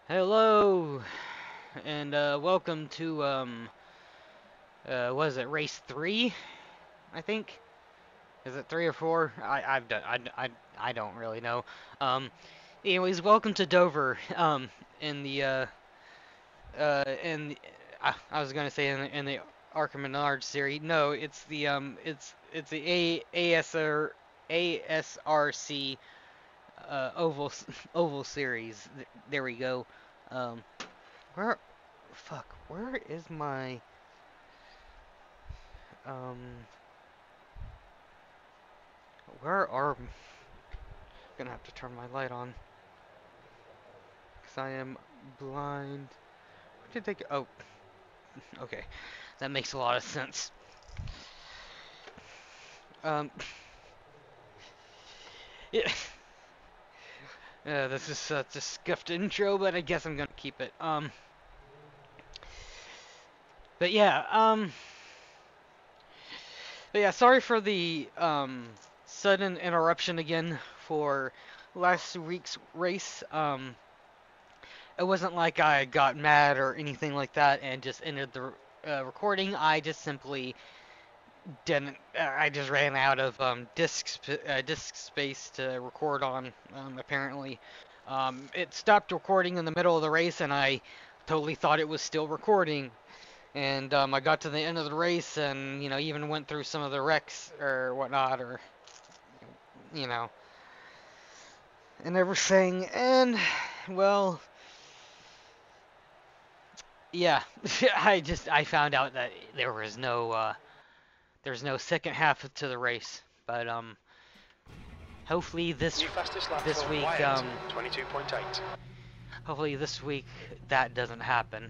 Hello, and welcome to what is it, race 3? I think. Is it 3 or 4? I've done. I don't really know. Um, anyways, welcome to Dover. In the in the, I was gonna say in the ARCA Menards series. No, it's the ASRC oval oval series. There we go. Um, where where is my um where are gonna have to turn my light on because I am blind. Where did they go? Oh, okay, that makes a lot of sense. Um, yeah, this is such a scuffed intro, but I guess I'm gonna keep it. But yeah, sorry for the sudden interruption again for last week's race. It wasn't like I got mad or anything like that and just ended the recording. I just simply didn't. I just ran out of disk space to record on. Apparently, it stopped recording in the middle of the race, and I totally thought it was still recording. And I got to the end of the race, and even went through some of the wrecks or whatnot, or you know, and everything. And well, yeah, I found out that there's no second half to the race, but hopefully New fastest lap this for week Wyatt, 22.8. hopefully this week that doesn't happen.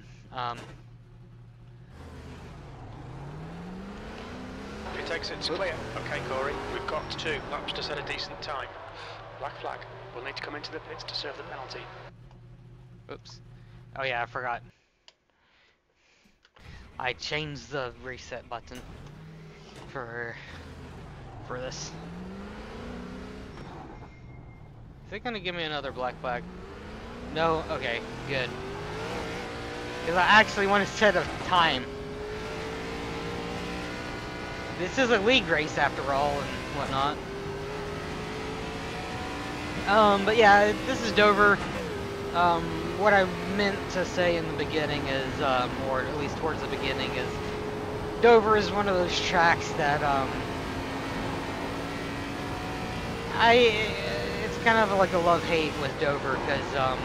Pit exit's clear. Okay, Corey, we've got 2 laps to set a decent time. Black flag. We'll need to come into the pits to serve the penalty. Oops. Oh yeah, I forgot. I changed the reset button for this. Is it gonna give me another black flag? No? Okay, good. Because I actually want to set a time. This is a league race after all and whatnot. But yeah, this is Dover. What I meant to say in the beginning is, or at least towards the beginning, is Dover is one of those tracks that, it's kind of like a love-hate with Dover, because,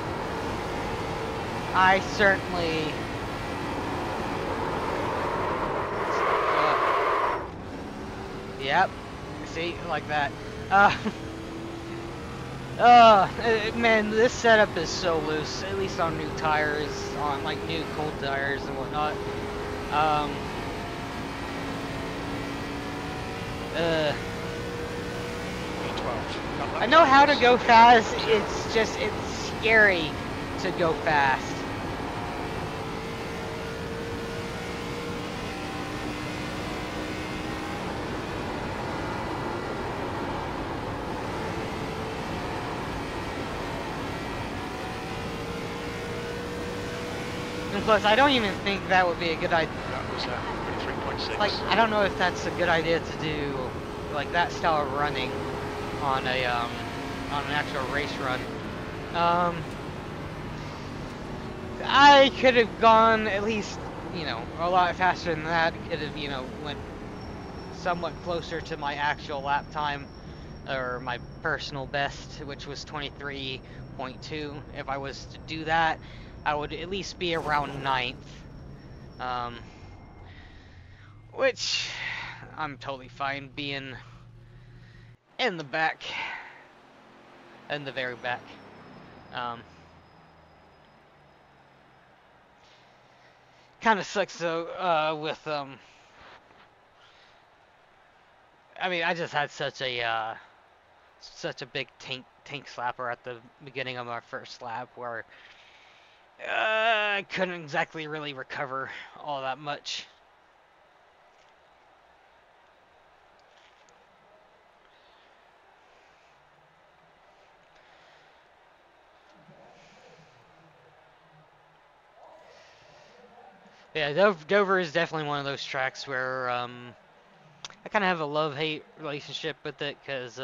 I certainly, yep, see, like that, man, this setup is so loose, at least on new tires, on, like, new cold tires and whatnot. I know how to go fast, it's scary to go fast. And plus, I don't even think that would be a good idea. That was 3.6. Like, I don't know if that's a good idea to do, like, that style of running on an actual race run. I could have gone at least, a lot faster than that. Could have, went somewhat closer to my actual lap time, or my personal best, which was 23.2. If I was to do that, I would at least be around 9th. Which I'm totally fine being in the back, in the very back. Kind of sucks though, with I mean, I just had such a big tank slapper at the beginning of my first lap where I couldn't exactly really recover all that much. Yeah, Dover is definitely one of those tracks where I kind of have a love-hate relationship with it because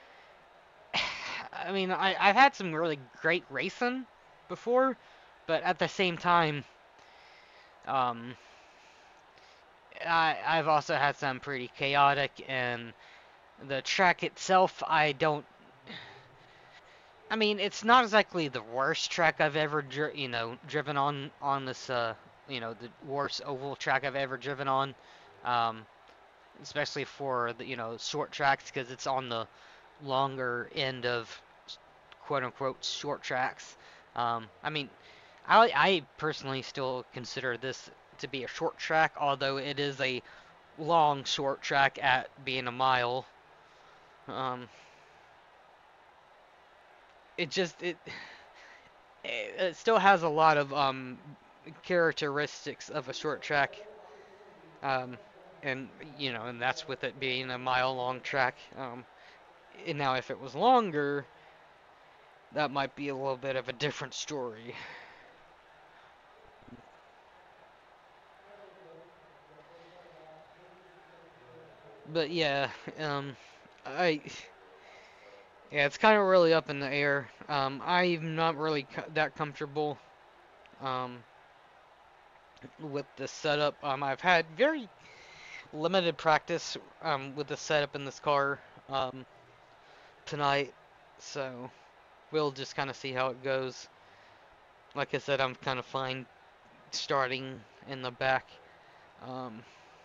I mean I've had some really great racing before, but at the same time um, I've also had some pretty chaotic, and the track itself I mean, it's not exactly the worst track I've ever driven on this the worst oval track I've ever driven on. Um, Especially for the short tracks because it's on the longer end of quote unquote short tracks. I mean, I personally still consider this to be a short track, although it is a long short track at being a mile. Um, it just it still has a lot of characteristics of a short track. Um, and that's with it being a mile long track. And now if it was longer, that might be a little bit of a different story. But yeah, I yeah, it's kind of really up in the air. I'm not really that comfortable um, with the setup. I've had very limited practice with the setup in this car um, tonight, so we'll just kind of see how it goes. Like I said, I'm kind of fine starting in the back. Um,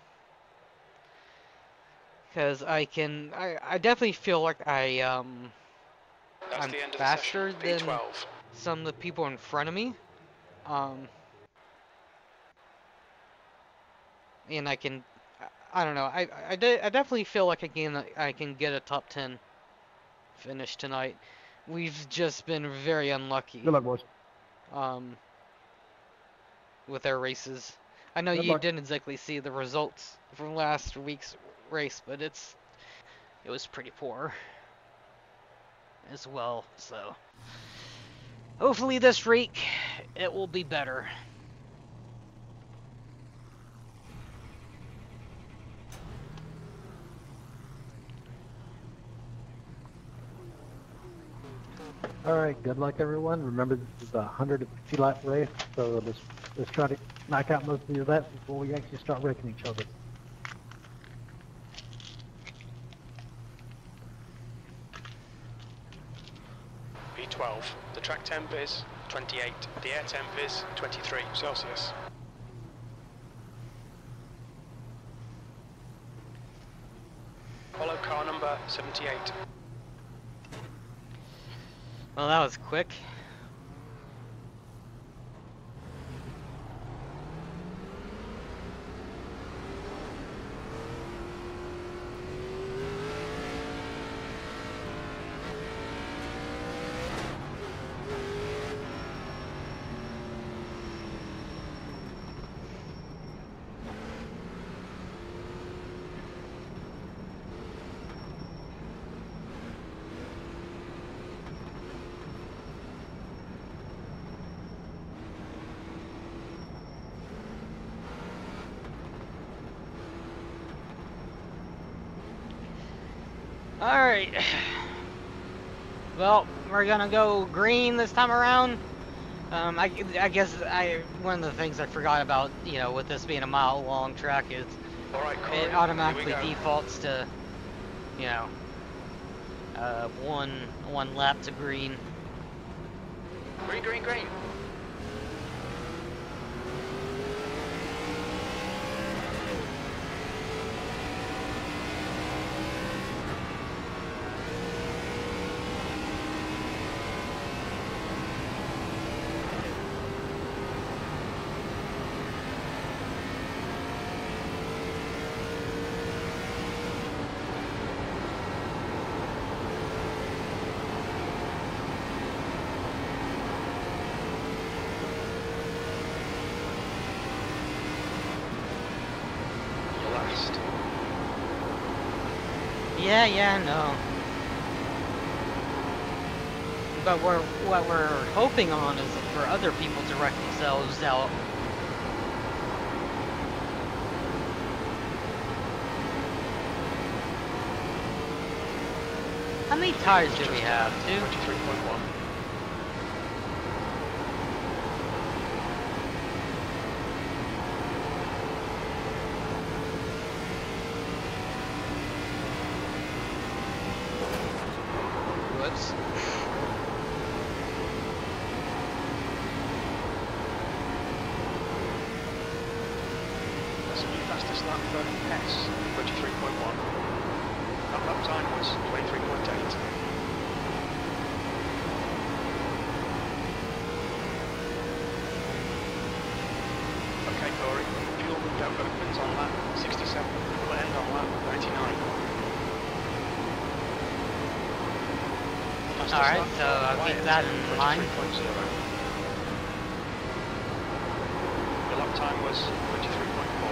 Because I definitely feel like That's I'm the end of the session. faster than P12. some of the people in front of me. Um, and I don't know, I definitely feel like I can get a top 10 finish tonight. We've just been very unlucky Good luck, boys. um, with our races. I know Good you luck. didn't exactly see the results from last week's race, but it was pretty poor as well, so hopefully this week it will be better. All right, good luck, everyone. Remember, this is a 150 lap race, so let's try to knock out most of these laps before we actually start wrecking each other. P12. The track temp is 28. The air temp is 23 Celsius. Follow car number 78. Well, that was quick. Alright. Well, we're gonna go green this time around. I guess one of the things I forgot about, with this being a mile long track is All right, Corey, it automatically here we go. defaults to, one lap to green. Green, green, green. You're last. Yeah, no. But what we're hoping on is for other people to wreck themselves out. How many tires do we have? 2? 23.1. Whoops. That's a new fastest lap for S, 23.1. That lap time was 23.8. Okay, Corey, fuel window opens on lap 67, will end on lap 99. Alright, so I'll keep that in mind. 23.0. The lap time was 23.4.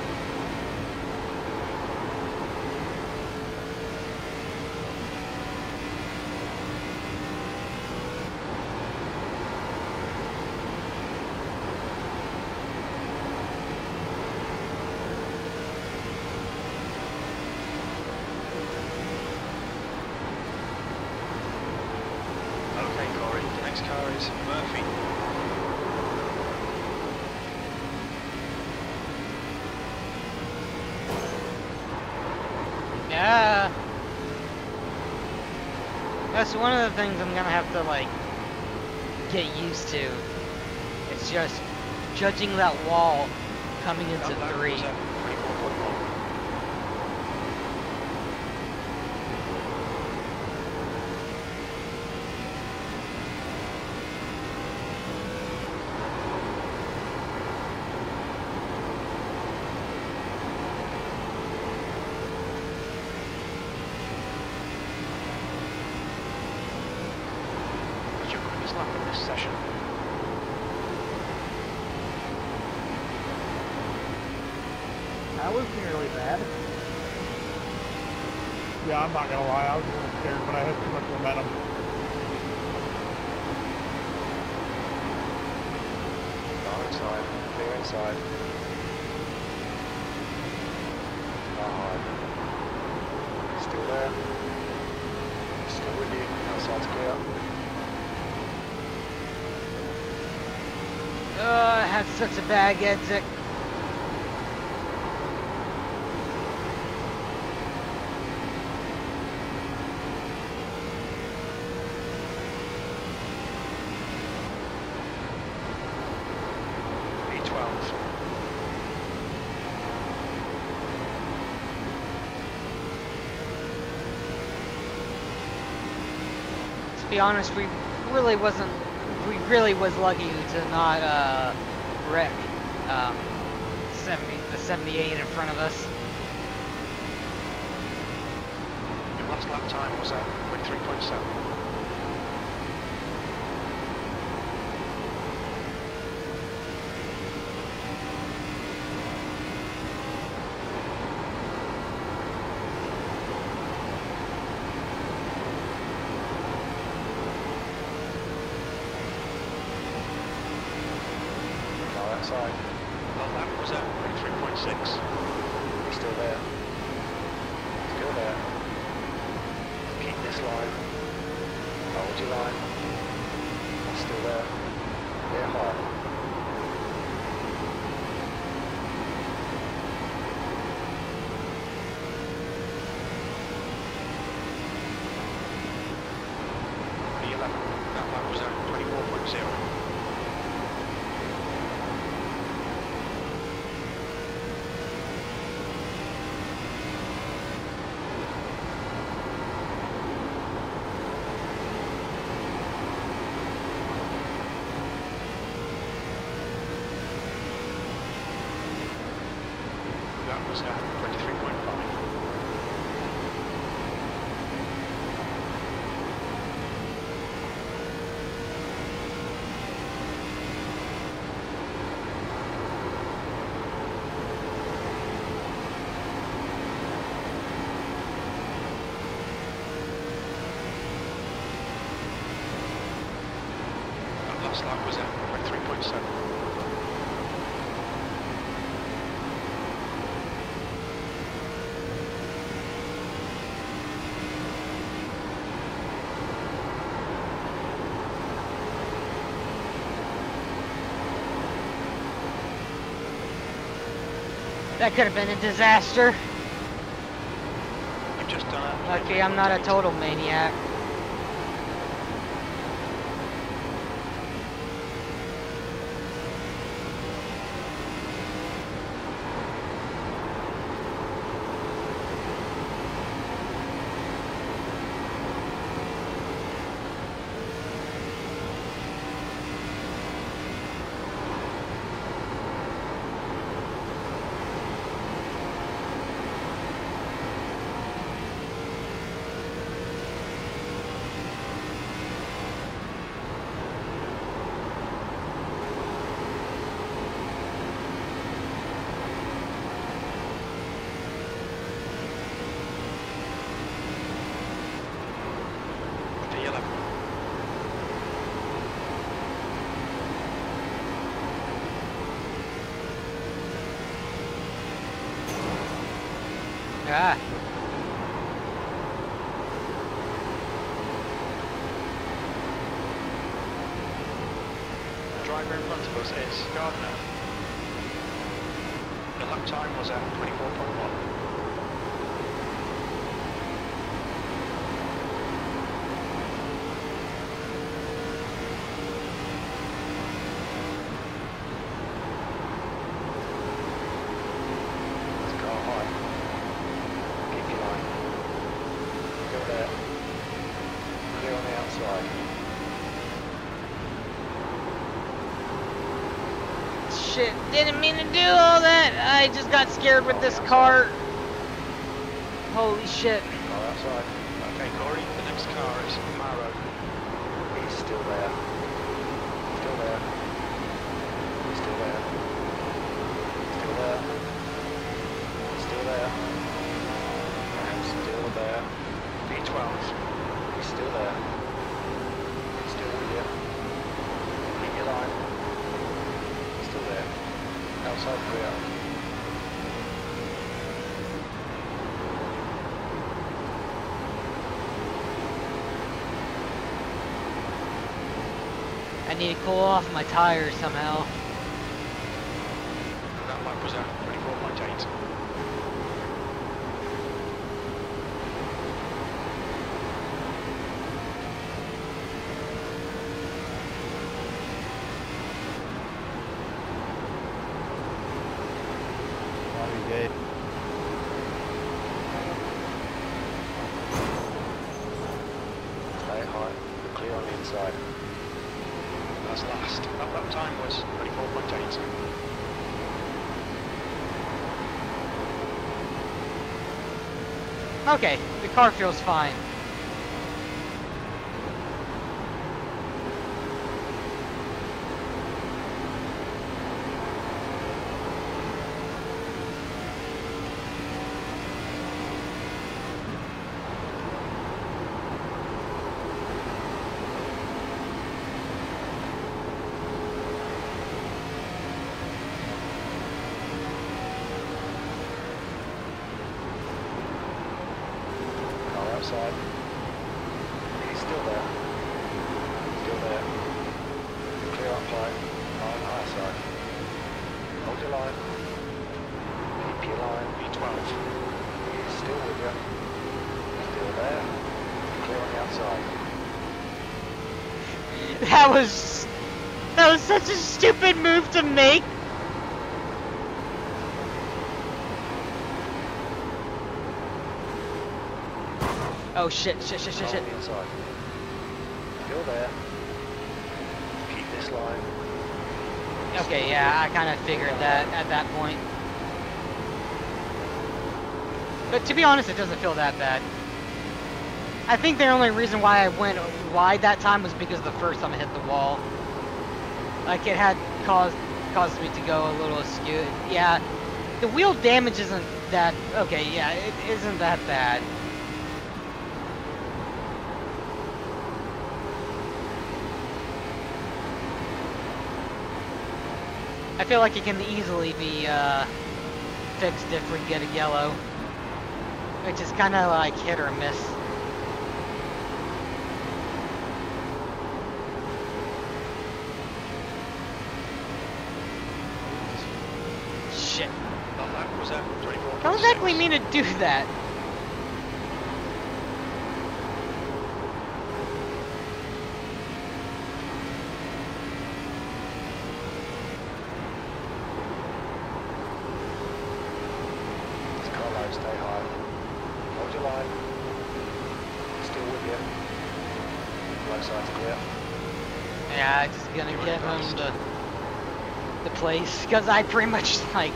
Okay, Corey, the next car is Murphy. Yeah. That's one of the things I'm gonna have to like get used to. It's just judging that wall coming into That lap 3. was at 24.1. What's your quickest lap in this session? That wasn't really bad. Yeah, I'm not gonna lie, I was a little scared, but I had too much momentum. Not inside. Clear inside. Not hard. Still there. Still with you. Outside's clear. I had such a bad exit. E12. To be honest, we really was lucky to not wreck the 78 in front of us. Your last lap time was at 23.7. Now outside. That lap was at 23.6. You're still there. Still there. Keep this line. Hold your line. Still there. Clear hard. The 11. That lap was at 24.0. That was at 23.5. That last lap was at 23.7. That could have been a disaster. You've just done it. Lucky I'm not a total maniac. Ah. The driver in front of us is Gardner. The lap time was at 24.1. Shit, didn't mean to do all that. I just got scared with this car. Holy shit. Car outside. Okay, Corey, the next car is Maro. He's still there. Still there. Still there. Still there. Still there. And still there. V12. He's still there. He's still with you. Keep your line. Still there. Outside clear. I need to cool off my tires somehow. That lap was at 24.8. Stay high. Clear on the inside. That's last. That lap time was 24.8. Okay, the car feels fine. Outside. He's still there. Still there. Clear up line. Line high side. Hold your line. Keep your line. V12. He's still with you. Still there. Clear on the outside. That was such a stupid move to make. Oh shit, shit. On the inside. Still there. Keep this line. Okay, yeah, I kind of figured that at that point. But to be honest, it doesn't feel that bad. I think the only reason why I went wide that time was because the first time I hit the wall. Like, it had caused me to go a little askew. Yeah, the wheel damage isn't that... Okay, yeah, it isn't that bad. I feel like it can easily be fixed if we get a yellow, which is kind of like hit or miss. Shit. That lap was at 24. How exactly mean to do that? It's car low, stay high. Hold your line. Still with you. Low side's clear. Yeah, it's gonna give him the place, because I pretty much, like,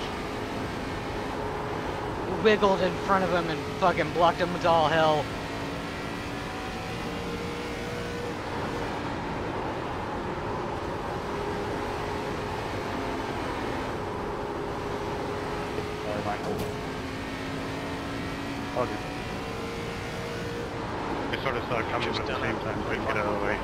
wiggled in front of him and fucking blocked him with all hell. Sorry, Michael. All good. They sort of saw it coming, Just but at the done same it. time couldn't get out of the way.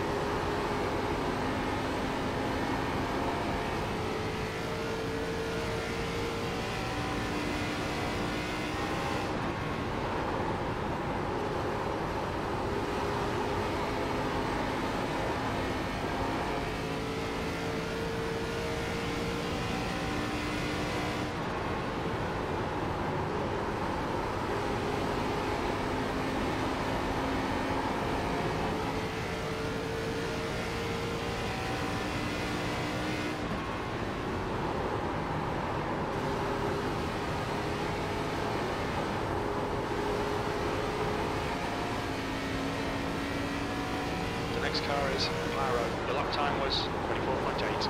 The next car is Pyro. The lap time was 24.8.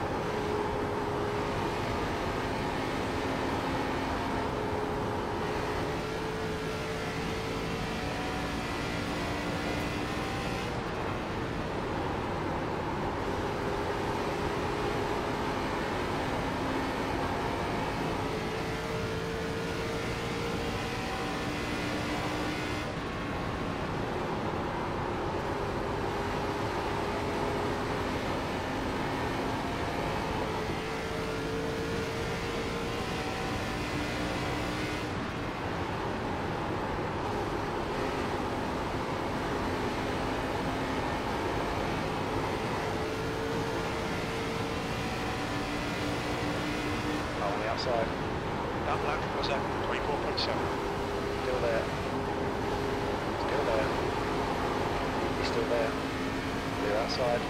On the outside. That lap was at 24.7. Still there. Still there. He's still there. Clear outside.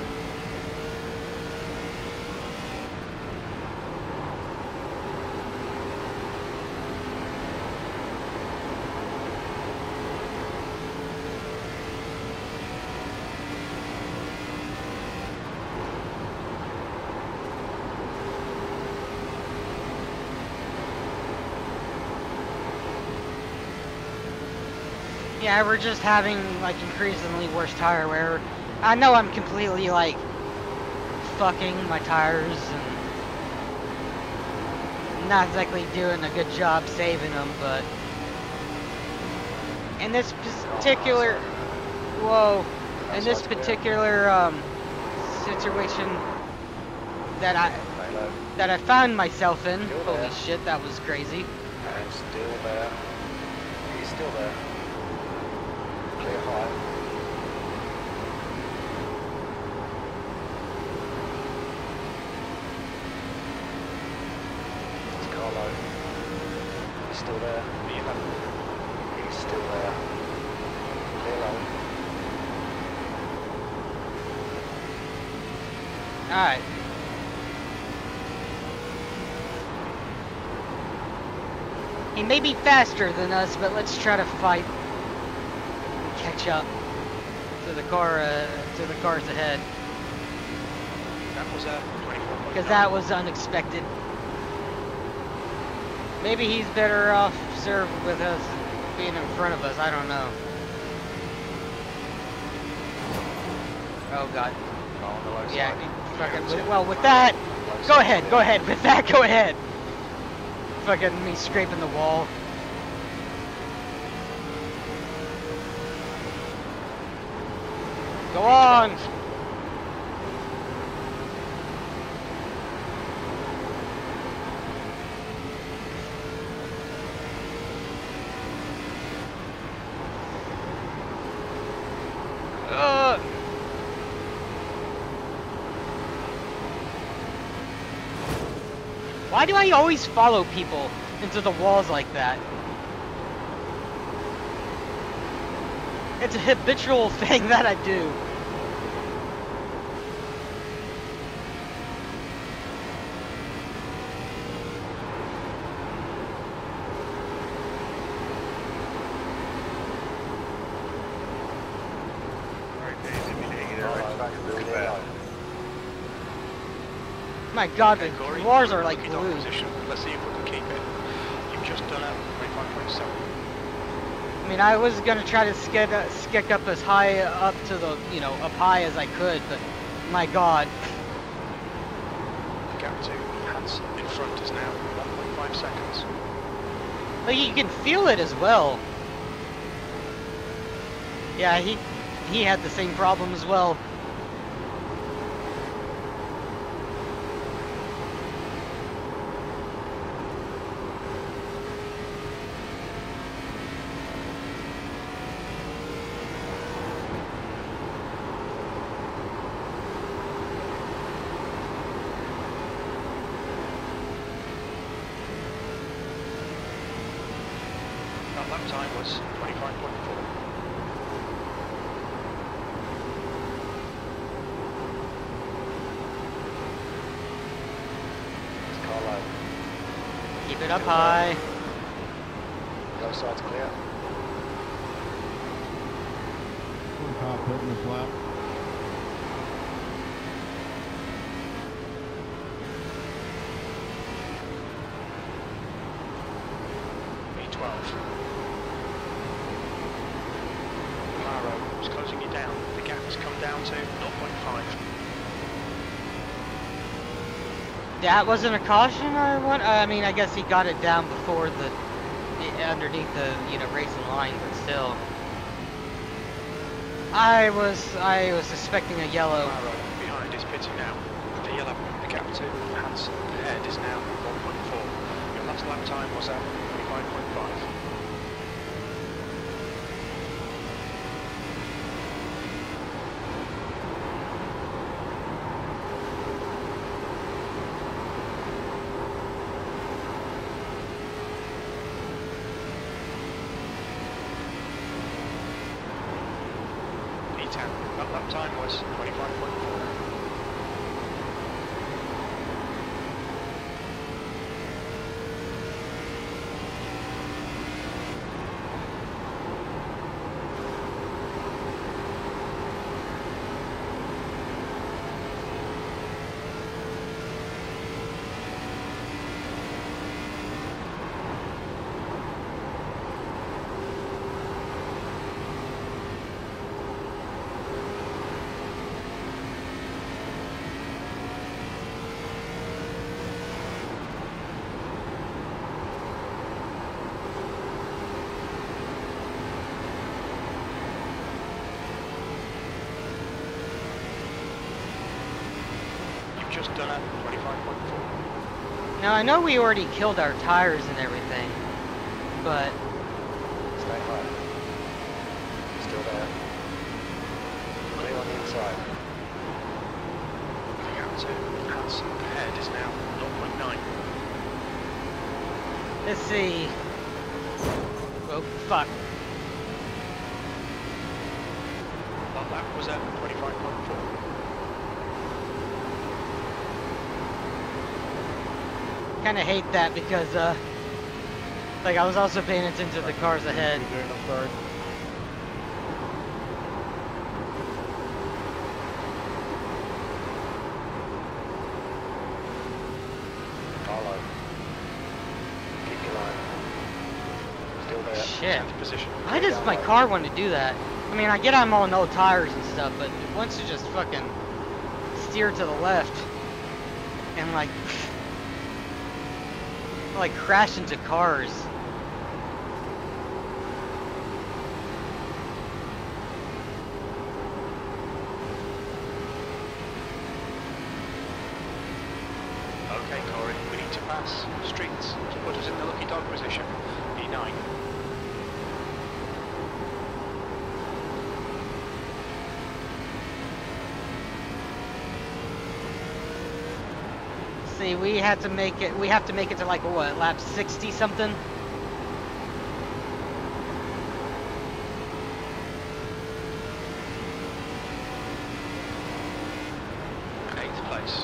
Yeah, we're just having, like, increasingly worse tire wear. I know I'm completely, like, fucking my tires and not exactly doing a good job saving them, but in this particular, whoa, in this particular situation that I found myself in, holy shit, that was crazy. And still there. He's still there. Clear high. It's car low. He's still there. He's still there. Clear low. Alright. He may be faster than us, but let's try to fight and catch up to the cars ahead. That was at 24.9. Because that was unexpected. Maybe he's better off served with us being in front of us, I don't know. Oh god. On the low side. Yeah, fucking, well with that, go ahead, with that, go ahead. Fucking me scraping the wall. Go on! Why do I always follow people into the walls like that. It's a habitual thing that I do. My God, the floors are like glue. Let's see if we can keep it. You've just done it. 25.7. I mean, I was gonna try to skek up as high up to the, up high as I could, but my God. The gap to Hansen in front is now 1.5 seconds. Like, you can feel it as well. Yeah, he had the same problem as well. That lap time was 25.4. Keep it up high. Both sides clear. One top hitting this lap. V12. Claro is closing you down. The gap has come down to 0.5. That wasn't a caution, I mean, I guess he got it down before underneath the, racing line, but still. I was suspecting a yellow. Claro behind is pitting now. The yellow, the gap to Hansen ahead is now 1.4. Your last lap time was at 25.5. That lap time was 25.4. Just done at 25.4. Now, I know we already killed our tires and everything, but... Stay high. Still there. Clear on the inside. The gap to Hansen ahead is now 0.9. Let's see. Oh, fuck. That lap was at 25.4. Kind of hate that because, like, I was also paying attention to the cars ahead. I'm sorry. Carlo. Keep your line. Still there. Shit. Center position. Why does my car want to do that? I mean, I get I'm on no tires and stuff, but it wants to just fucking steer to the left and, like crash into cars. Okay, Corey, we need to pass streets to put us in the lucky dog position. E9. see, we had to make it. We have to make it to like what, lap 60 something. Eighth place.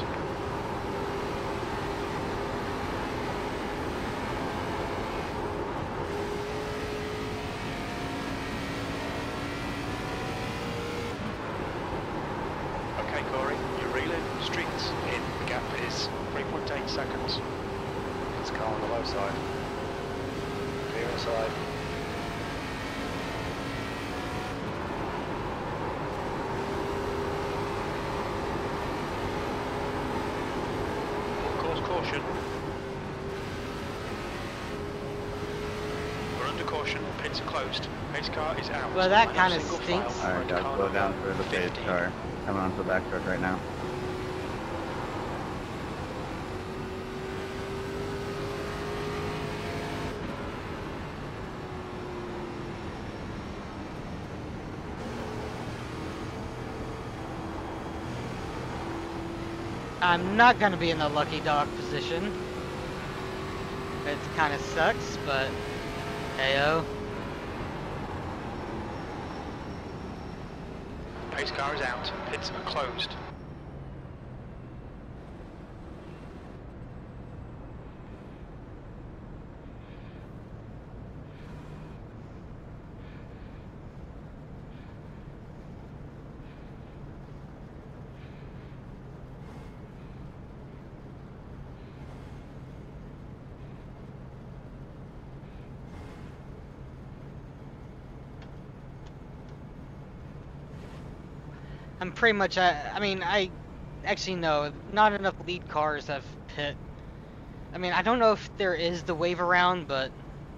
Okay, Corey, you're reeling. Streets in. The gap is 3.8 seconds. It's car on the low side. Clear inside. Full course caution. We're under caution. Pits are closed. Pace car is out. Well, that Line up kinda single stinks. file. Alright, Front guys, car slow number down for the pace 15. car. Coming onto the back stretch right now. I'm not gonna be in the lucky dog position. It kind of sucks, but heyo. Pace car is out. Pits are closed. I'm pretty much. I mean, I actually no, not enough lead cars have pit. I mean, I don't know if there is the wave around, but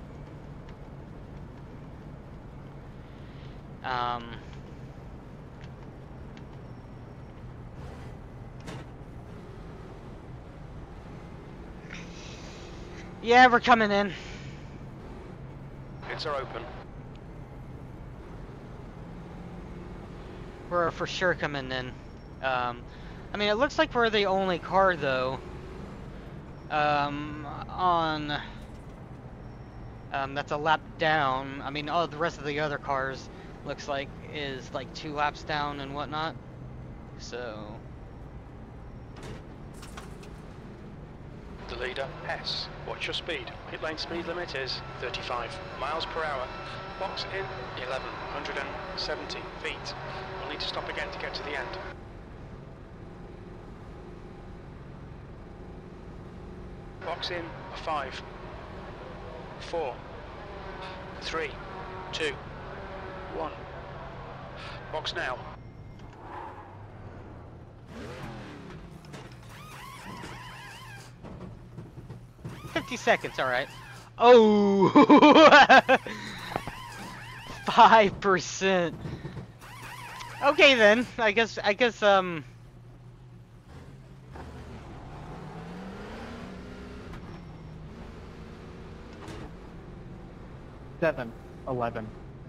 yeah, we're coming in. Pits are open. We're for sure coming in. I mean, it looks like we're the only car though. On that's a lap down. I mean, all the rest of the other cars looks like is like 2 laps down and whatnot. So The leader, S. Watch your speed. Pit lane speed limit is 35 miles per hour. Box in 1170 feet. We'll need to stop again to get to the end. Box in 5, 4, 3, 2, 1. Box now. $50, all right. Oh, 5%. Okay then. I guess 7-11.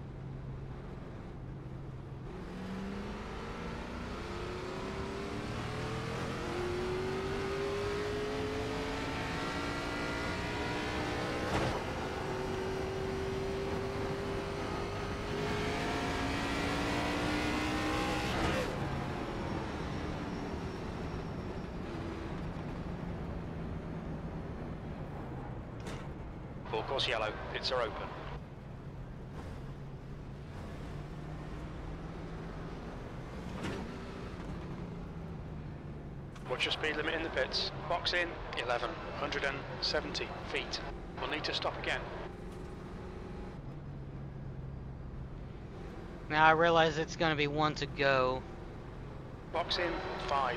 Full course yellow. Pits are open. Watch your speed limit in the pits. Box in 1170 feet. We'll need to stop again. now I realize it's gonna be 1 to go. Box in 5,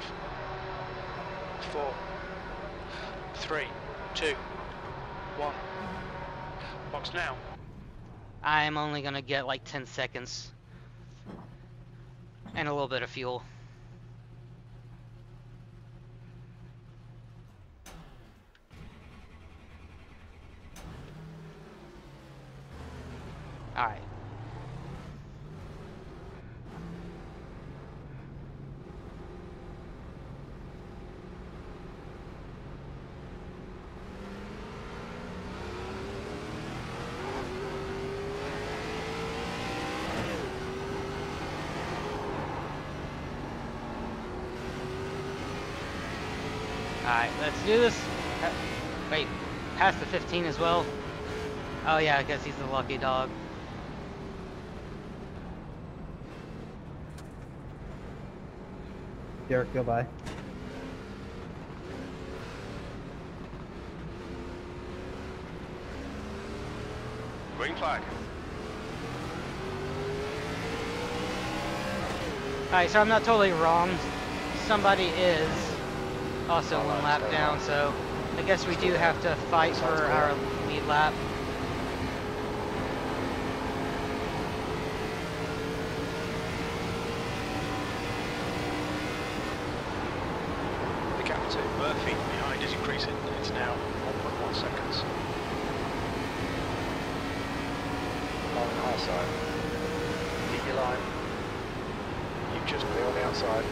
4, 3, 2, 1. Box now. I'm only gonna get like 10 seconds and a little bit of fuel. All right. Alright, let's do this. Wait, past the 15 as well? Oh yeah, I guess he's the lucky dog. Derek, go by. Green flag. Alright, so I'm not totally wrong. Somebody is also one lap down, so I guess we do have to fight for our lead lap. The gap to Murphy behind is increasing. It's now 1.1 seconds. On the high side. Keep your line. You just be on the outside.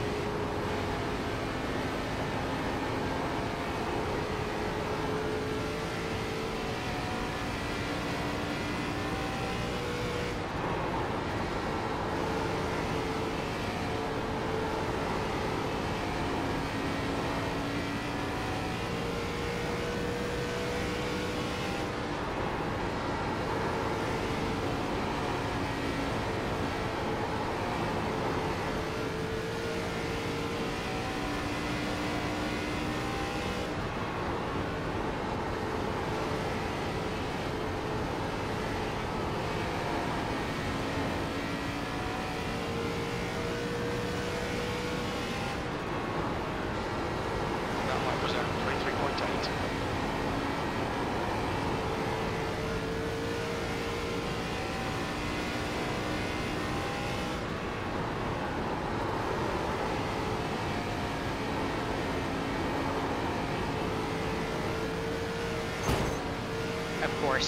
Of course.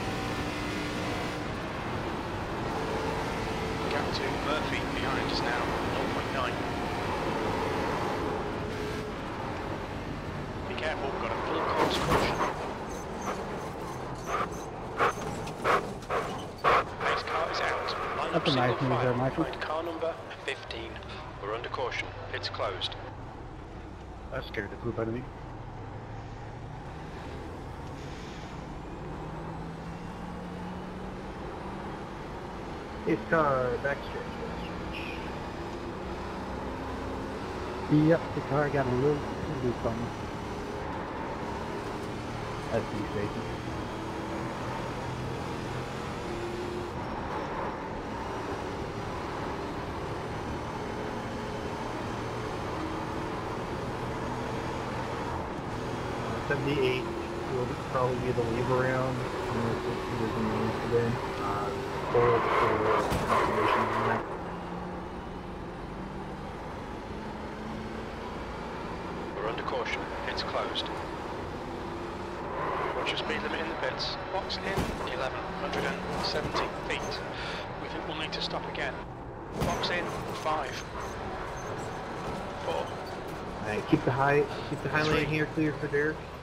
Gap to Murphy behind is now 0.9. Be careful, we've got a full course caution. Pace car is out. Line up That's a nice single move there, file Michael. behind car number 15. We're under caution. It's closed. That scared the poop out of me. It's car backstretch. Yep, the car got a little loop on me. That's pretty safe. '78 will probably be the leave around. Today. Full confirmation on that. We're under caution. It's closed. Watch your speed limit in the pits. Box in 1170 feet. We think we'll need to stop again. Box in 5, 4. Alright, keep the high lane here clear for Derek.